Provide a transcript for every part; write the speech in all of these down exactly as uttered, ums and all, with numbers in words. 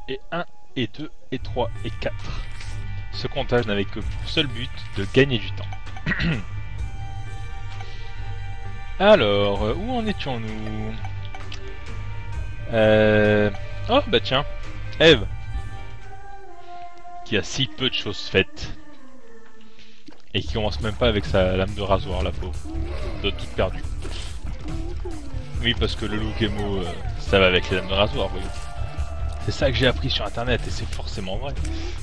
et un, et deux, et trois, et quatre. Ce comptage n'avait que pour seul but de gagner du temps. Alors, où en étions-nous? euh... Oh bah tiens, Eve, qui a si peu de choses faites. Et qui commence même pas avec sa lame de rasoir, la pauvre. De toute perdue. Oui, parce que le look émo, euh, ça va avec les lames de rasoir, vous voyez. C'est ça que j'ai appris sur internet et c'est forcément vrai.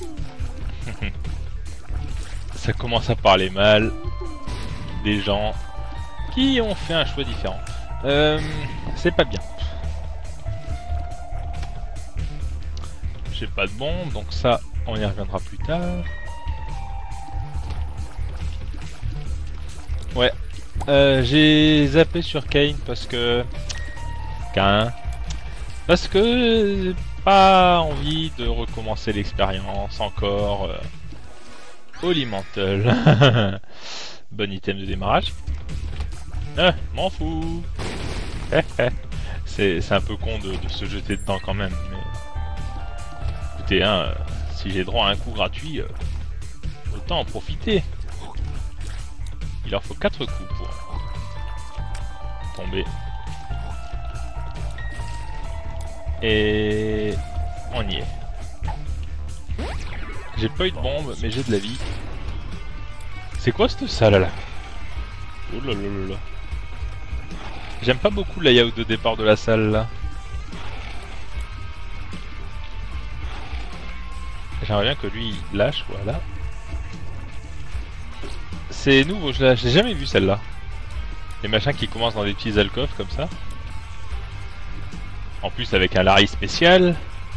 Ça commence à parler mal des gens qui ont fait un choix différent. Euh, c'est pas bien. J'ai pas de bombe, donc ça, on y reviendra plus tard. Ouais, euh, j'ai zappé sur Cain parce que... Cain... Parce que... j'ai pas envie de recommencer l'expérience encore. Euh... Holy Mantle. Bon item de démarrage. Ah, m'en fous. C'est un peu con de, de se jeter dedans quand même. Mais... Écoutez, hein, euh, si j'ai droit à un coup gratuit, euh, autant en profiter. Il leur faut quatre coups pour tomber. Et on y est. J'ai pas eu de bombe, mais j'ai de la vie. C'est quoi cette salle là? Oh là là là là. J'aime pas beaucoup le layout de départ de la salle là. J'aimerais bien que lui il lâche, voilà. C'est nouveau, je l'ai jamais vu celle-là. Les machins qui commencent dans des petits alcôves comme ça. En plus avec un Larry spécial.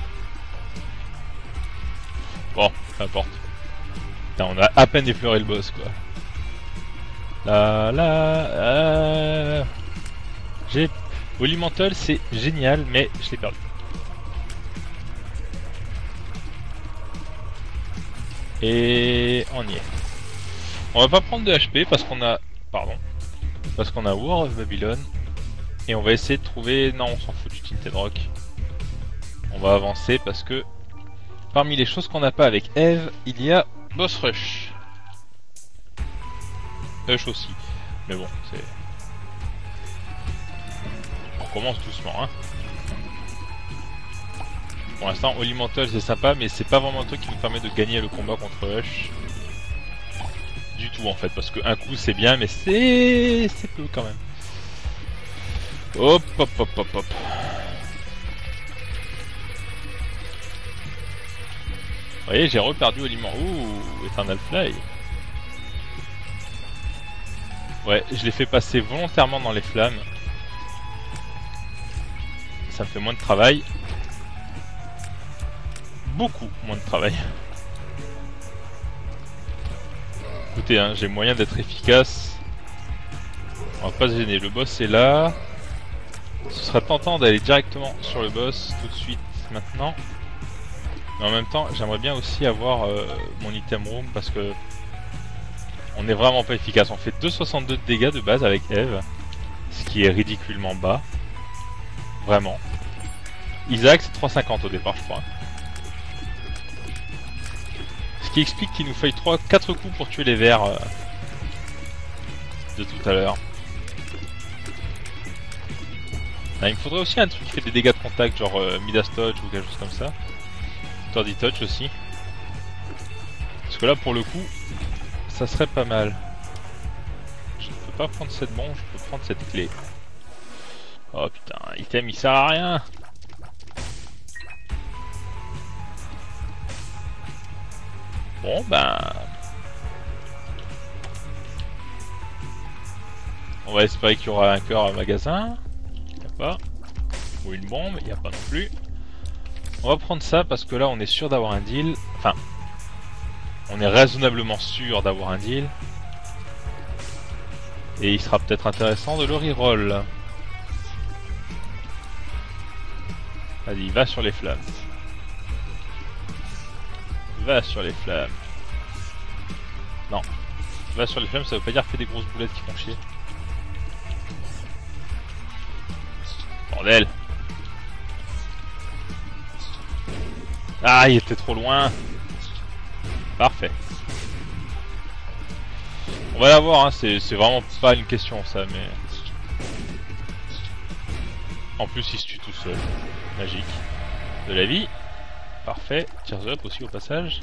Bon, peu importe. Putain, on a à peine effleuré le boss quoi. Là, là, euh... j'ai... Holy Mantle c'est génial, mais je l'ai perdu. Et on y est. On va pas prendre de H P parce qu'on a... Pardon. Parce qu'on a War of Babylon. Et on va essayer de trouver... Non, on s'en fout du Tinted Rock. On va avancer parce que... Parmi les choses qu'on n'a pas avec Eve, il y a Boss Rush. Hush aussi. Mais bon, c'est... On commence doucement, hein. Pour l'instant, Holy Mantle c'est sympa, mais c'est pas vraiment un truc qui nous permet de gagner le combat contre Hush. Du tout en fait, parce que un coup c'est bien, mais c'est... c'est peu quand même. Hop, hop, hop, hop, hop. Vous voyez, j'ai reperdu Holy Mantle. Ouh, Eternal Fly. Ouais, je l'ai fait passer volontairement dans les flammes. Ça me fait moins de travail. Beaucoup moins de travail. Écoutez, hein, j'ai moyen d'être efficace. On va pas se gêner. Le boss est là. Ce serait tentant d'aller directement sur le boss tout de suite maintenant. Mais en même temps, j'aimerais bien aussi avoir euh, mon item room parce que on n'est vraiment pas efficace. On fait deux virgule soixante-deux de dégâts de base avec Eve, ce qui est ridiculement bas. Vraiment. Isaac c'est trois virgule cinquante au départ je crois. Ce qui explique qu'il nous faille trois quatre coups pour tuer les vers euh, de tout à l'heure. Il me faudrait aussi un truc qui fait des dégâts de contact, genre euh, Midas Touch ou quelque chose comme ça. Tordy Touch aussi. Parce que là pour le coup, ça serait pas mal. Je ne peux pas prendre cette bombe, je peux prendre cette clé. Oh putain, item il sert à rien. Bon ben... On va espérer qu'il y aura un cœur à magasin. Il n'y a pas. Ou une bombe, il n'y a pas non plus. On va prendre ça parce que là on est sûr d'avoir un deal. Enfin, on est raisonnablement sûr d'avoir un deal. Et il sera peut-être intéressant de le reroll. Vas-y, va sur les flammes. Va sur les flammes. Non. Va sur les flammes, ça veut pas dire fais des grosses boulettes qui font chier. Bordel. Ah, il était trop loin. Parfait. On va l'avoir, hein. C'est vraiment pas une question ça, mais... En plus il se tue tout seul. Magique. De la vie. Parfait. Tears up aussi au passage.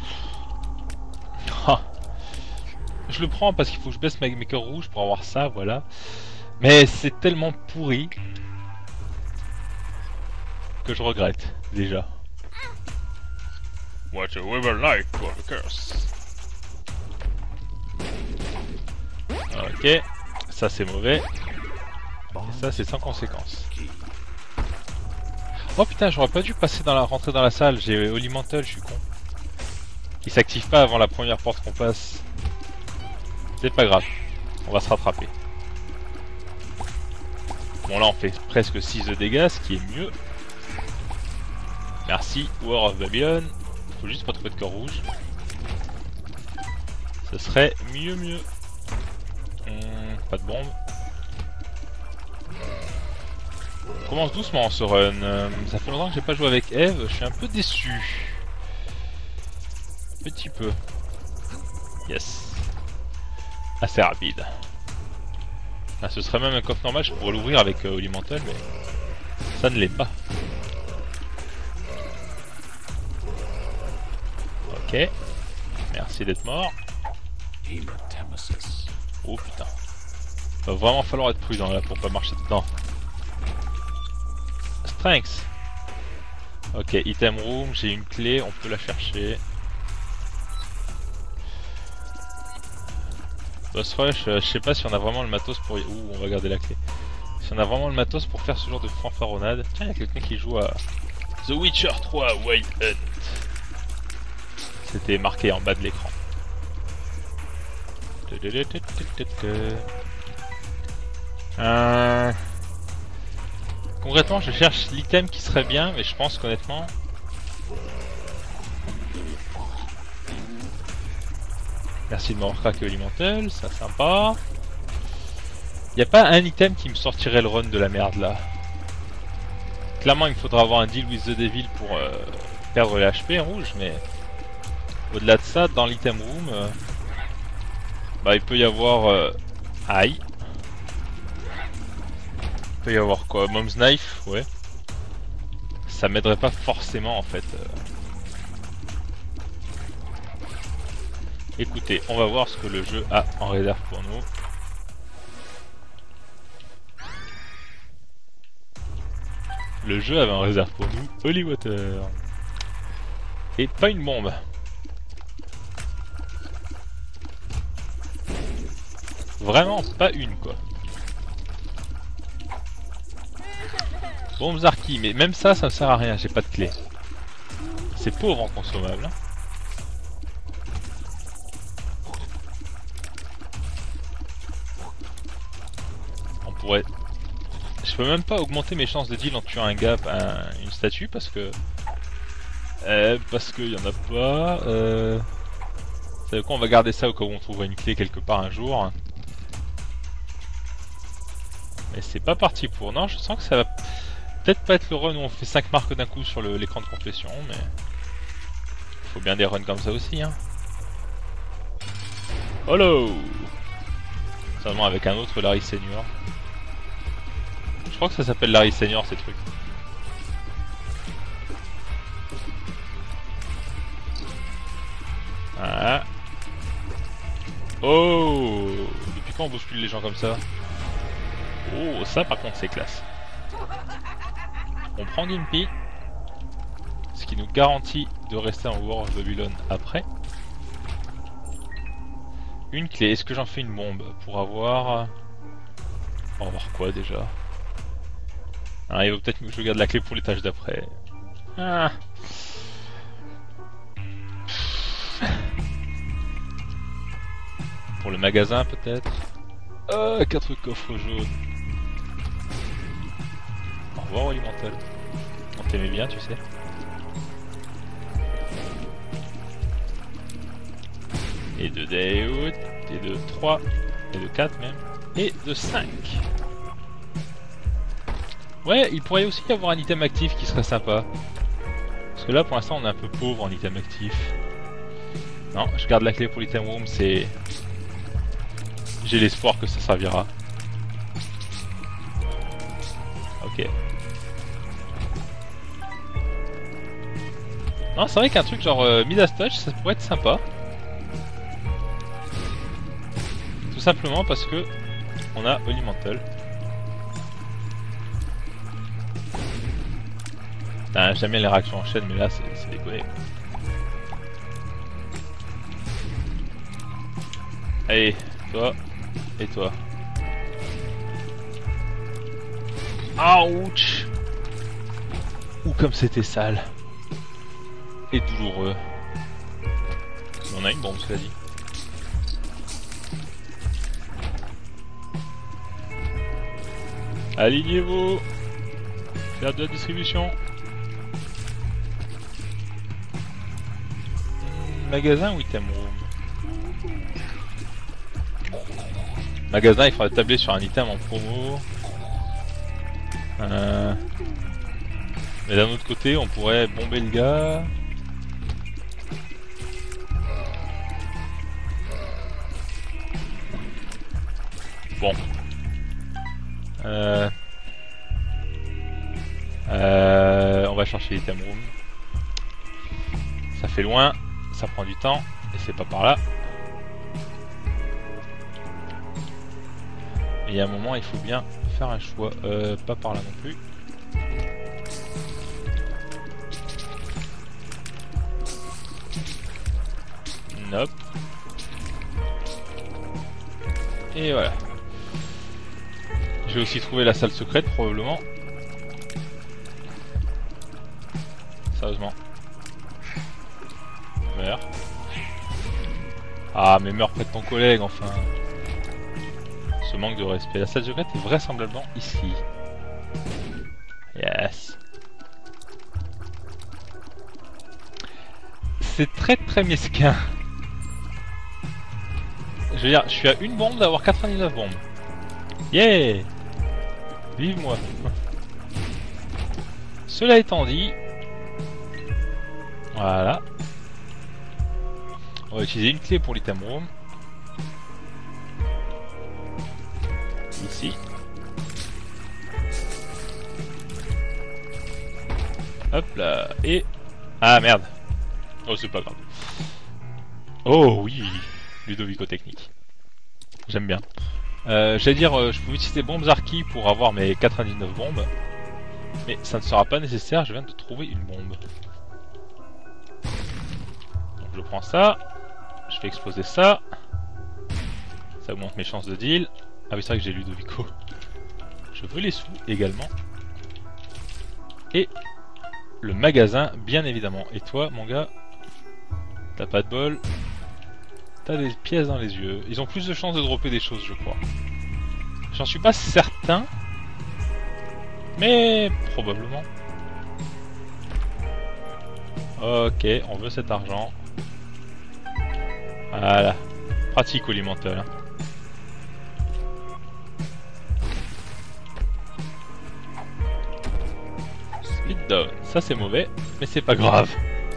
Ah. Je le prends parce qu'il faut que je baisse mes, mes cœurs rouges pour avoir ça, voilà. Mais c'est tellement pourri que je regrette déjà. What a weaver like for the curse. Ok, ça c'est mauvais. Et ça c'est sans conséquence. Oh putain, j'aurais pas dû passer dans la rentrer dans la salle. J'ai Holy Mantle, je suis con. Il s'active pas avant la première porte qu'on passe. C'est pas grave, on va se rattraper. Bon là on fait presque six de dégâts, ce qui est mieux. Merci War of Babylon. Faut juste pas trouver de cœur rouge. Ce serait mieux mieux. Hum, pas de bombe. On commence doucement ce run. Euh, ça fait longtemps que j'ai pas joué avec Eve, je suis un peu déçu. Petit peu. Yes. Assez rapide. Ah, ce serait même un coffre normal, je pourrais l'ouvrir avec euh, Holy Mantle, mais ça ne l'est pas. Ok. Merci d'être mort. Oh putain. Va vraiment falloir être prudent là pour pas marcher dedans. Strength. Ok, item room, j'ai une clé, on peut la chercher. Boss rush, euh, je sais pas si on a vraiment le matos pour... Ouh, on va garder la clé. Si on a vraiment le matos pour faire ce genre de fanfaronnade. Tiens, il y a quelqu'un qui joue à The Witcher trois Wild Hunt. C'était marqué en bas de l'écran. Euh... Concrètement, je cherche l'item qui serait bien, mais je pense qu'honnêtement... Merci de m'avoir craqué Holy Mantle, ça sympa. Y a pas un item qui me sortirait le run de la merde là. Clairement, il me faudra avoir un deal with the devil pour euh, perdre les H P rouge, mais au-delà de ça, dans l'item room, euh, bah il peut y avoir euh... aïe. Il peut y avoir quoi? Mom's Knife, ouais. Ça m'aiderait pas forcément en fait. Euh... Écoutez, on va voir ce que le jeu a en réserve pour nous. Le jeu avait en réserve pour nous Holy Water. Et pas une bombe. Vraiment pas une quoi. Bombe Zarki, mais même ça, ça ne sert à rien, j'ai pas de clé. C'est pauvre en consommable. Hein. On pourrait... Je peux même pas augmenter mes chances de deal en tuant un gars, un, une statue, parce que... Euh, parce qu'il y en a pas... Euh... Vous savez quoi, on va garder ça au cas où on trouverait une clé quelque part un jour. Mais c'est pas parti pour... Non, je sens que ça va... Peut-être pas être le run où on fait cinq marques d'un coup sur l'écran de confession, mais... Faut bien des runs comme ça aussi, hein. Hello. Seulement avec un autre Larry Senior. Je crois que ça s'appelle Larry Senior ces trucs. Ah. Oh. Depuis quand on bouscule les gens comme ça? Oh, ça par contre c'est classe. On prend Gimpy, ce qui nous garantit de rester en War of Babylon après. Une clé, est-ce que j'en fais une bombe pour avoir... Pour avoir quoi déjà? Ah, il vaut peut-être que je garde la clé pour l'étage d'après. Ah. Pour le magasin peut-être. Ah, quatre coffres jaunes. Au revoir Holy Mantle. On t'aimait bien, tu sais. Et de Day et de trois, et de quatre même, et de cinq. Ouais, il pourrait aussi y avoir un item actif qui serait sympa. Parce que là pour l'instant on est un peu pauvre en item actif. Non, je garde la clé pour l'item room, c'est... J'ai l'espoir que ça servira. Ok. Non, c'est vrai qu'un truc genre euh, Midas Touch, ça pourrait être sympa. Tout simplement parce que on a Elemental. Putain, j'aime bien les réactions en chaîne, mais là c'est déconné. Allez, toi et toi. Ouch! Ou comme c'était sale. Et douloureux. On a une bombe, cela dit. Alignez-vous. Faire de la distribution. Hmm, magasin ou item room? Magasin, il faudra tabler sur un item en promo. Euh... Mais d'un autre côté, on pourrait bomber le gars. Bon. Euh... Euh... On va chercher l'item room. Ça fait loin, ça prend du temps, et c'est pas par là. Et il y a un moment, il faut bien faire un choix. Euh, pas par là non plus. Nope. Et voilà. Je vais aussi trouver la salle secrète probablement. Sérieusement. Meurs. Ah mais meurs près de ton collègue enfin. Ce manque de respect. La salle secrète est vraisemblablement ici. Yes. C'est très très mesquin. Je veux dire, je suis à une bombe d'avoir quatre-vingt-dix-neuf bombes. Yeah! Vive moi! Cela étant dit... Voilà. On va utiliser une clé pour l'item room. Ici. Hop là. Et... Ah merde! Oh c'est pas grave. Oh oui! Ludovico technique. J'aime bien. Euh, J'allais dire, euh, je peux utiliser bombes Arki pour avoir mes quatre-vingt-dix-neuf bombes. Mais ça ne sera pas nécessaire, je viens de trouver une bombe. Donc je prends ça. Je fais exploser ça. Ça augmente mes chances de deal. Ah oui c'est vrai que j'ai Ludovico. Je veux les sous également. Et le magasin bien évidemment. Et toi mon gars, t'as pas de bol. T'as des pièces dans les yeux. Ils ont plus de chances de dropper des choses, je crois. J'en suis pas certain. Mais probablement. Ok, on veut cet argent. Voilà. Pratique Elemental. Hein. Speed down. Ça c'est mauvais, mais c'est pas grave.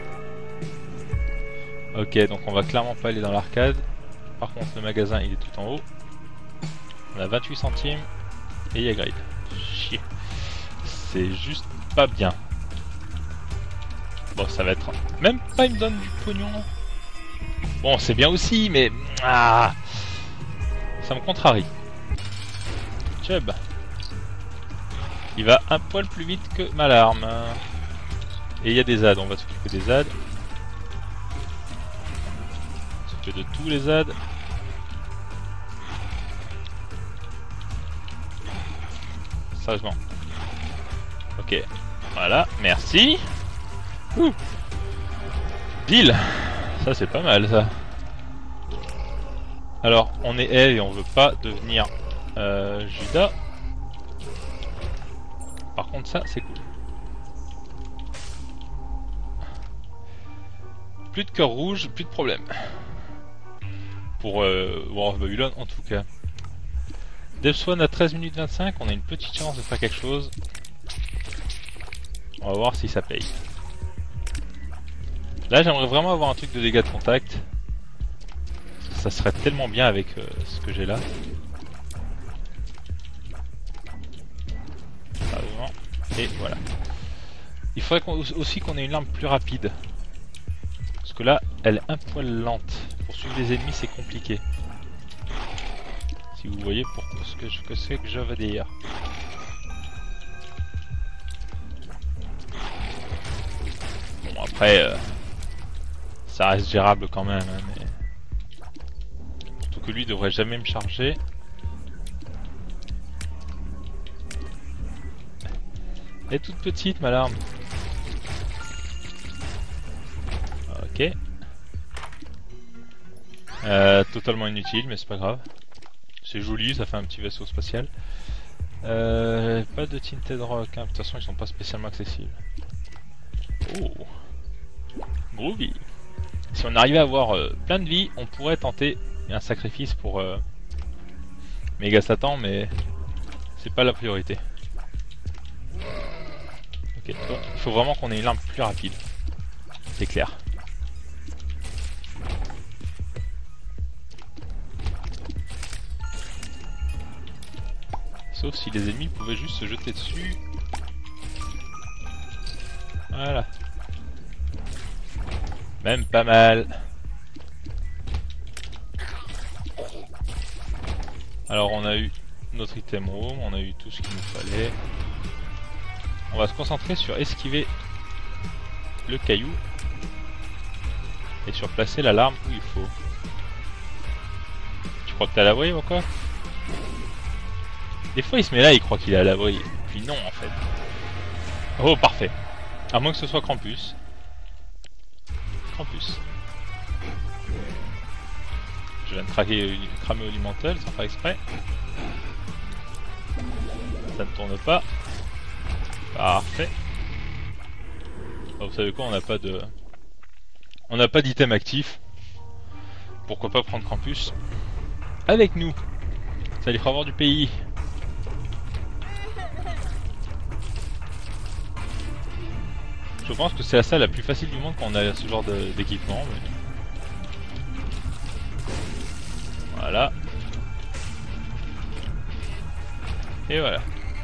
Ok, donc on va clairement pas aller dans l'arcade. Par contre, le magasin il est tout en haut. On a vingt-huit centimes et il y a grade. Chier. C'est juste pas bien. Bon, ça va être. Même pas, il me donne du pognon. Bon, c'est bien aussi, mais. Ah, ça me contrarie. Chubb. Il va un poil plus vite que ma larme. Et il y a des Z, on va s'occuper des Z. De tous les Z. Sérieusement. Ok. Voilà. Merci. Ouh. Deal. Ça c'est pas mal ça. Alors on est elle et on veut pas devenir euh, Judas. Par contre ça c'est cool. Plus de cœur rouge, plus de problème. Pour euh, War of Babylon en tout cas. Devswan à treize minutes vingt-cinq, on a une petite chance de faire quelque chose. On va voir si ça paye. Là j'aimerais vraiment avoir un truc de dégâts de contact. Ça serait tellement bien avec euh, ce que j'ai là. Sérieusement. Et voilà. Il faudrait qu'on, aussi qu'on ait une arme plus rapide. Parce que là, elle est un poil lente. Pour suivre les ennemis, c'est compliqué. Si vous voyez pour ce que, que c'est que je veux dire. Bon après, euh, ça reste gérable quand même. Hein, mais... Surtout que lui devrait jamais me charger. Elle est toute petite ma larme. Ok. Euh, totalement inutile, mais c'est pas grave. C'est joli, ça fait un petit vaisseau spatial. Euh, pas de Tinted Rock, hein. De toute façon ils sont pas spécialement accessibles. Oh, groovy. Si on arrivait à avoir euh, plein de vie, on pourrait tenter un sacrifice pour euh, Méga Satan, mais c'est pas la priorité. Ok, toi, il faut vraiment qu'on ait une arme plus rapide. C'est clair. Sauf si les ennemis pouvaient juste se jeter dessus. Voilà. Même pas mal. Alors on a eu notre item room, on a eu tout ce qu'il nous fallait. On va se concentrer sur esquiver le caillou. Et sur placer l'alarme où il faut. Tu crois que t'es à l'abri ou quoi? Des fois il se met là, il croit qu'il est à l'abri. Puis non en fait. Oh parfait. À moins que ce soit Krampus. Krampus. Je viens de craquer, cramer Olimental sans faire exprès. Ça ne tourne pas. Parfait. Bon, vous savez quoi, on n'a pas de... On n'a pas d'item actif. Pourquoi pas prendre Krampus avec nous? Ça lui fera voir du pays. Je pense que c'est la salle la plus facile du monde quand on a ce genre d'équipement. Mais... Voilà. Et voilà.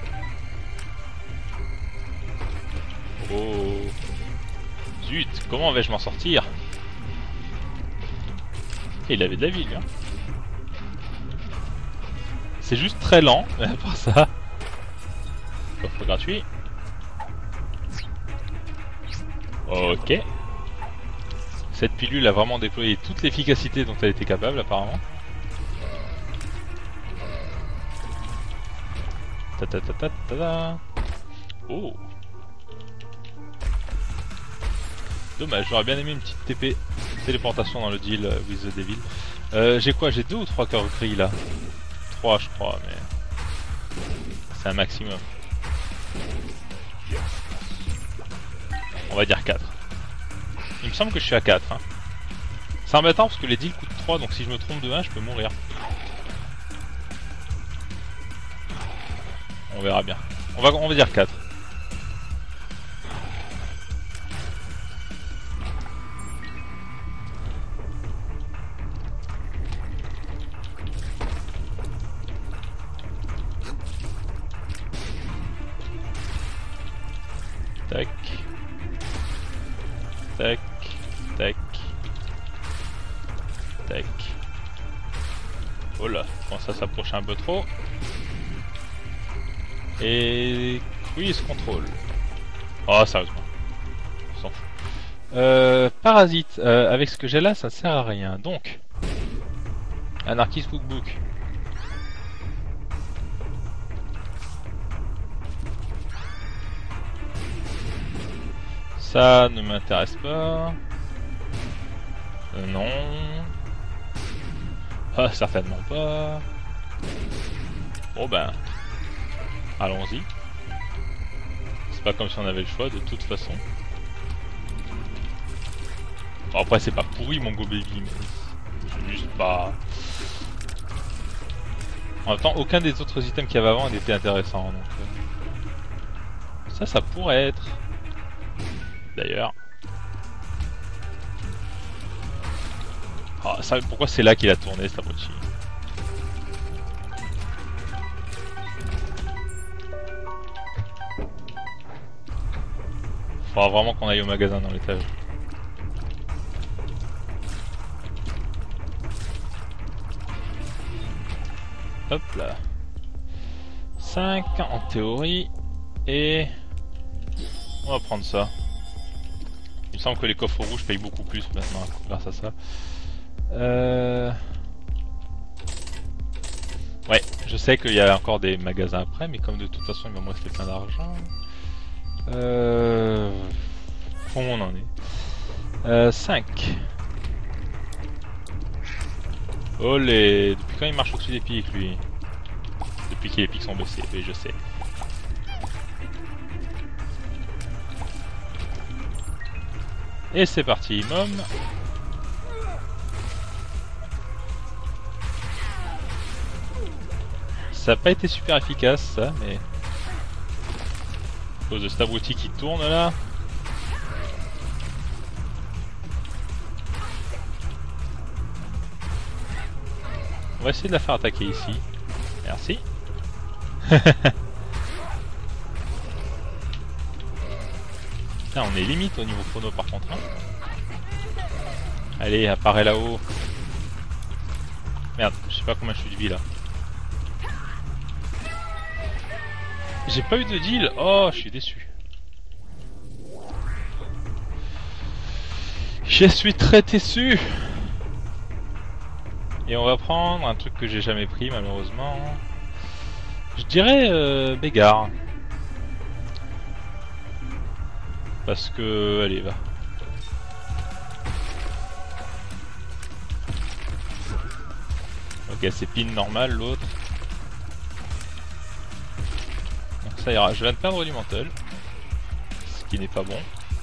Oh. Zut, comment vais-je m'en sortir? Et il avait de la vie lui hein. C'est juste très lent, mais à part ça... Coffre gratuit. Ok. Cette pilule a vraiment déployé toute l'efficacité dont elle était capable apparemment. Ta ta ta ta ta ta. Oh. Dommage, j'aurais bien aimé une petite T P téléportation dans le deal euh, with the Devil. Euh, j'ai quoi? J'ai deux ou trois cœurs gris là? Trois je crois, mais... C'est un maximum. On va dire quatre. Il me semble que je suis à quatre. Hein. C'est embêtant parce que les deals coûtent trois, donc si je me trompe de un, je peux mourir. On verra bien. On va, on va dire quatre. Tac. Tac. Tac. Tac. Oh là, je pense à s'approcher un peu trop. Et... Cruise control. Oh, sérieusement. On s'en fout. Euh, parasite. Euh, avec ce que j'ai là, ça sert à rien. Donc... Anarchist Cookbook. Ça ne m'intéresse pas. Euh, non. Ah, certainement pas. Bon ben... Allons-y. C'est pas comme si on avait le choix de toute façon. Bon, après c'est pas pourri mon Go Baby, mais c'est juste pas... En même temps, aucun des autres items qu'il y avait avant n'était intéressant. Donc, euh... ça, ça pourrait être... D'ailleurs. Ah, ça, pourquoi c'est là qu'il a tourné cet abruti? Faudra vraiment qu'on aille au magasin dans l'étage. Hop là. cinq en théorie. Et... on va prendre ça. Il me semble que les coffres rouges payent beaucoup plus maintenant grâce à ça. Euh... Ouais, je sais qu'il y a encore des magasins après, mais comme de toute façon il va me rester plein d'argent. Euh... Où on en est euh, cinq. Olé. Depuis quand il marche au-dessus des pics lui? Depuis que les pics sont baissés, oui je sais. Et c'est parti, mom. Ça n'a pas été super efficace ça, mais... à cause de cet abruti qui tourne là. On va essayer de la faire attaquer ici. Merci. Là, on est limite au niveau chrono par contre. Hein. Allez, apparaît là-haut. Merde, je sais pas combien je suis de vie là. J'ai pas eu de deal. Oh, je suis déçu. Je suis très déçu. Et on va prendre un truc que j'ai jamais pris malheureusement. Je dirais euh, Bégard. Parce que... allez, va. Ok, c'est pin normal l'autre. Donc ça ira. Je viens de perdre du mantle. Ce qui n'est pas bon.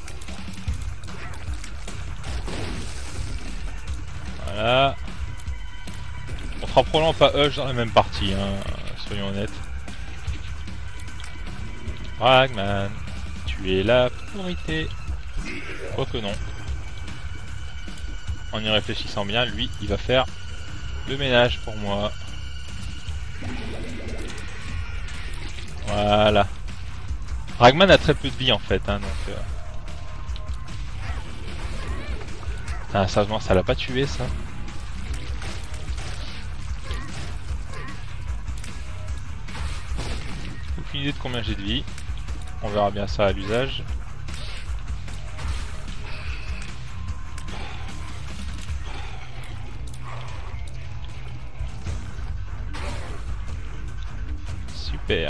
Voilà. On fera probablement pas Hush dans la même partie, hein, soyons honnêtes. Ragman, tu es la priorité. Quoique non. En y réfléchissant bien, lui, il va faire le ménage pour moi. Voilà. Ragman a très peu de vie en fait, hein, donc... Euh... Ah, sérieusement, ça l'a pas tué ça. Aucune idée de combien j'ai de vie. On verra bien ça à l'usage. Super.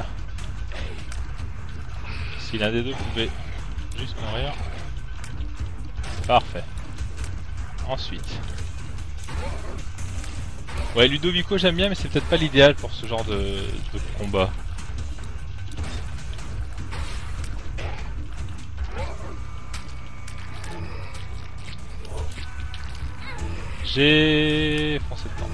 Si l'un des deux pouvait juste mourir. Parfait. Ensuite. Ouais, Ludovico j'aime bien mais c'est peut-être pas l'idéal pour ce genre de, de combat. J'ai foncé dedans.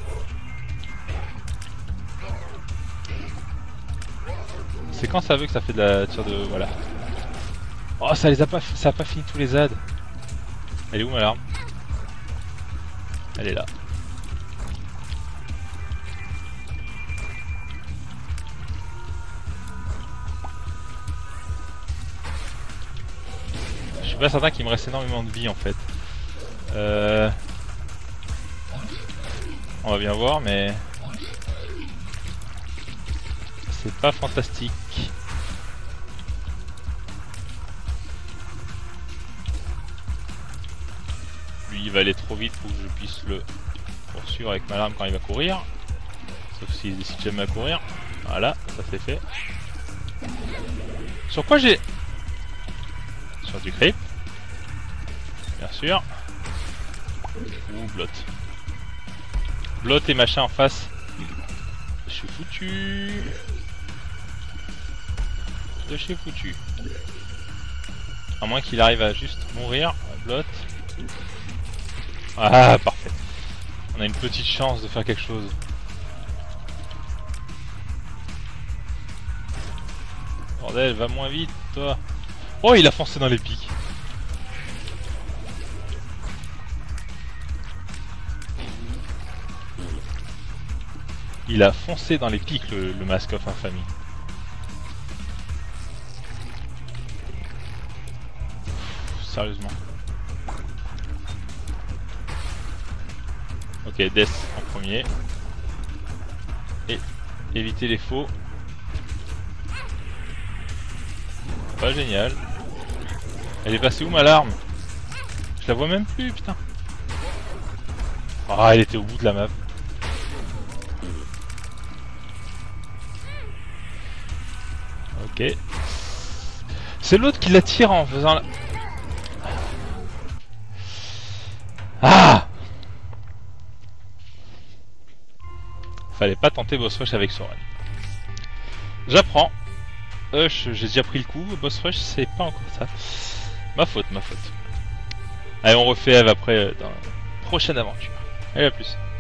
C'est quand ça veut que ça fait de la tire de... voilà. Oh ça les a pas... ça a pas fini tous les Z. Elle est où ma larme? Elle est là. Je suis pas certain qu'il me reste énormément de vie en fait. Euh... On va bien voir mais... c'est pas fantastique. Lui il va aller trop vite pour que je puisse le poursuivre avec ma lame quand il va courir. Sauf s'il décide jamais à courir. Voilà, ça c'est fait. Sur quoi j'ai... sur du creep. Bien sûr. Ou blot. Blot et machin en face. Je suis foutu. De chez foutu. À moins qu'il arrive à juste mourir. Blot. Ah, parfait. On a une petite chance de faire quelque chose. Bordel, va moins vite, toi. Oh, il a foncé dans les pics. Il a foncé dans les pics le, le Mask of Infamy. Sérieusement. Ok, Death en premier. Et éviter les faux. Pas génial. Elle est passée où ma larme? Je la vois même plus, putain. Ah, elle était au bout de la map. Ok. C'est l'autre qui la tire en faisant la... Ah! Fallait pas tenter boss rush avec Soren. J'apprends. Hush, j'ai déjà pris le coup. Boss rush, c'est pas encore ça. Ma faute, ma faute. Allez, on refait Eve après euh, dans la prochaine aventure. Allez, à plus.